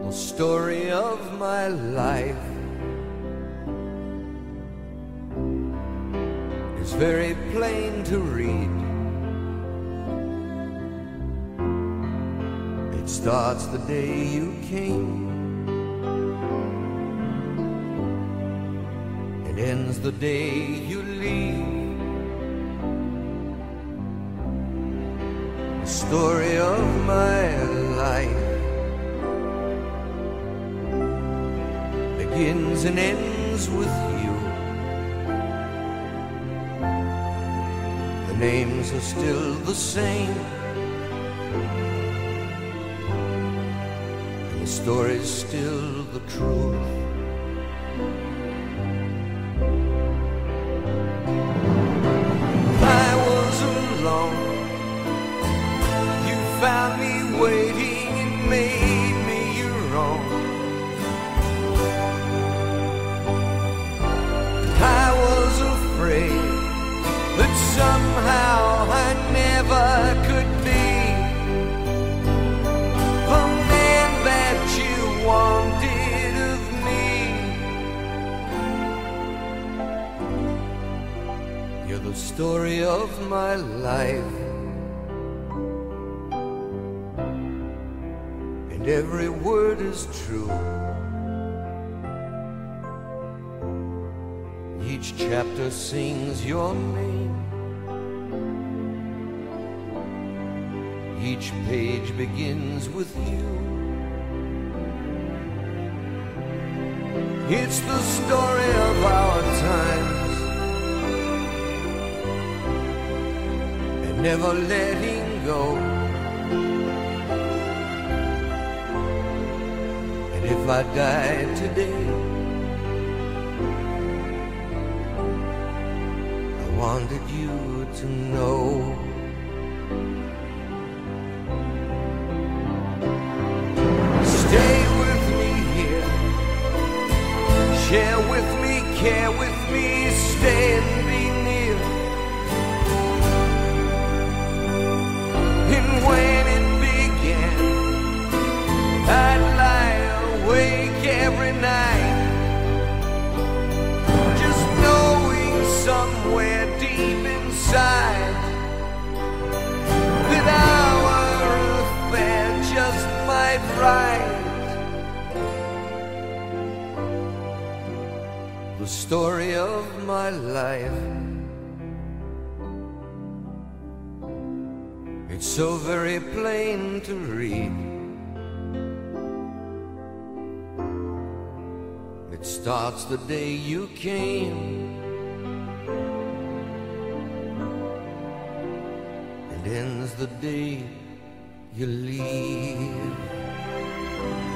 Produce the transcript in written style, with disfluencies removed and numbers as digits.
The story of my life is very plain to read. It starts the day you came and ends the day you leave. The story of my life begins and ends with you. The names are still the same, and the story's still the truth. I was alone, you found me waiting and made me your own. I was afraid that somehow I never could be the man that you wanted of me. You're the story of my life, and every word is true. Each chapter sings your name, each page begins with you. It's the story of our times and never letting go. And if I die today, I wanted you to know. Stay with me here, share with me, care with me, stay and be near. And when it began, I'd lie awake every night, just knowing somewhere deep inside that our affair just might right. The story of my life, it's so very plain to read. It starts the day you came and ends the day you leave.